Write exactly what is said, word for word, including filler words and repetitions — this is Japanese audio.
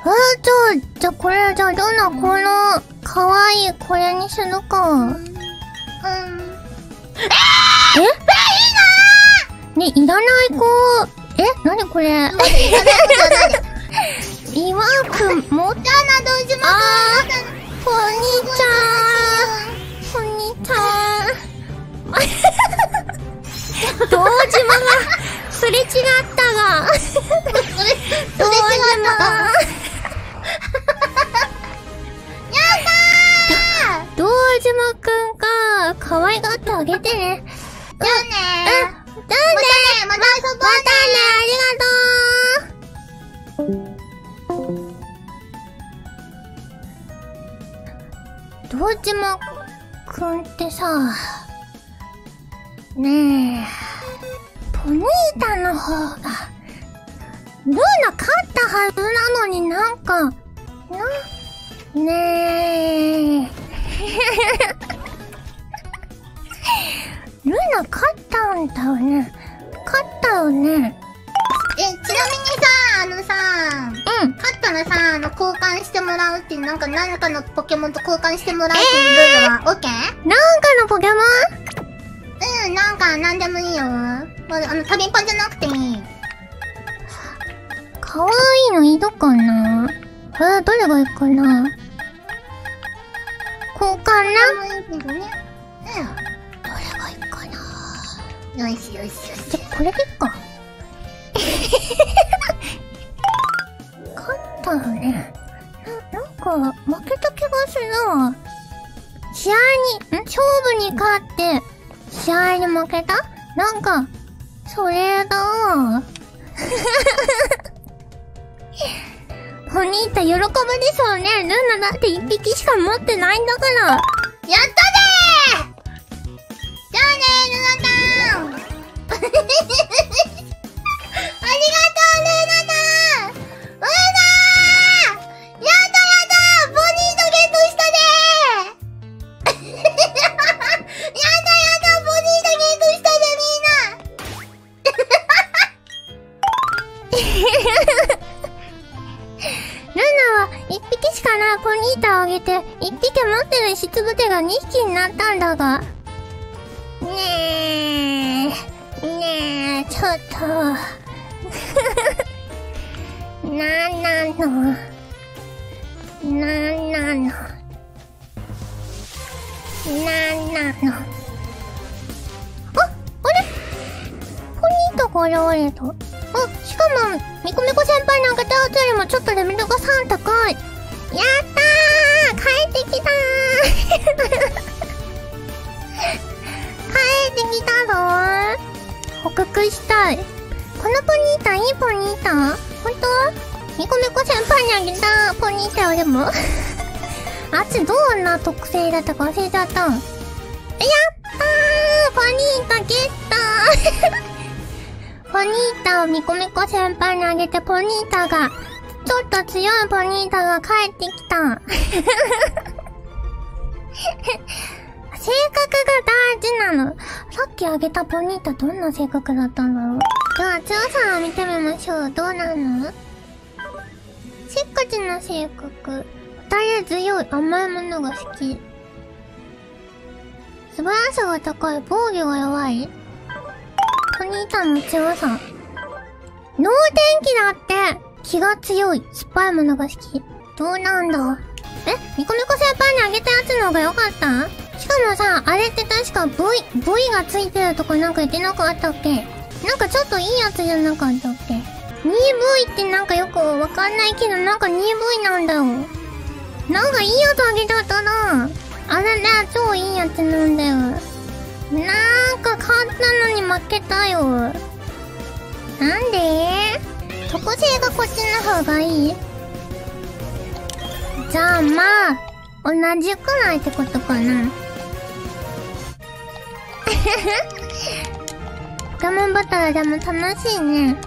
あー、じゃあ、じゃあこれ、じゃあどんな、この、かわいいこれにするか。うん。うん、えー、えいいなーね、いらない子。え、なにこれ。いらない子じゃない。岩くん、もったな、どうします？あー、こんにちはー。こんにちはー。堂島が、すれ違ったが。すれ、すれ違ったが。やったー！堂島くんか、可愛がってあげてね。じゃあねー。うん。じゃあねー。またね、また遊ぼうね。またね、ありがとう。堂島くんってさ、ねえ、ポニータの方が、ルーナ勝ったはずなのになんか、な、ねえ。ルーナ勝ったんだよね。勝ったよね。 え、ちなみにさ、あのさ、うん。勝ったらさ、あの、交換してもらうっていう、なんか何かのポケモンと交換してもらうっていうルールは、オッケー？ なんかのポケモン？ うん、なんか、なんでもいいよ。まあ、あの、旅パンじゃなくていい。 かわいいのいるかな？えー、どれがいいかな？交換な？ いいけどね。うん。どれがいいかな？ よしよしよし。 じゃ、これでいいか。勝ったよね。な、なんか、負けた気がするな。試合に、ん？勝負に勝って、試合に負けた？なんか、それだわ。ポニータ喜ぶでしょうね。ルーナだって一匹しか持ってないんだから。やったでー！じゃあねー、ルナタン。ありがとう、ルーナタン。ルーナー！やったやったー！ポニータゲットしたでー！やったやったー！ポニータゲットしたで、みんな。 ルナは一匹しかないポニータをあげて、一匹持ってるしつぶてが二匹になったんだが。ねえ、ねえ、ちょっと。なんなの？なんなの？なんなの？あ、あれ？ポニータが現れた。あ、しかも、ミコミコ先輩にあげたやつよりもちょっとレベルがさん高い。やったー！帰ってきたー帰ってきたぞー。捕獲したい。このポニータいいポニータ？ほんと？ミコミコ先輩にあげたポニータよりもあっちどんな特性だったか忘れちゃった。やったー！ポニータゲットーポニータをミコミコ先輩にあげてポニータが、ちょっと強いポニータが帰ってきた。性格が大事なの。さっきあげたポニータどんな性格だったんだろう。じゃあ強さを見てみましょう。どうなの？せっかちな性格。二人強い。甘いものが好き。素早さが高い。防御が弱い。ポニータの強さ。脳天気だって気が強い。酸っぱいものが好き。どうなんだ？え？ミコミコ先輩にあげたやつの方が良かった？しかもさ、あれって確か V、V がついてるとこなんか言ってなかったっけ？なんかちょっといいやつじゃなかったっけ？ にブイ ってなんかよくわかんないけどなんか にブイ なんだよ。なんかいいやつあげちゃったな。あれね、超いいやつなんだよ。なんか勝ったのに負けたよ。なんで？特性がこっちの方がいい？じゃあまあ、同じくらいってことかな。ポケモンバトルでも楽しいね。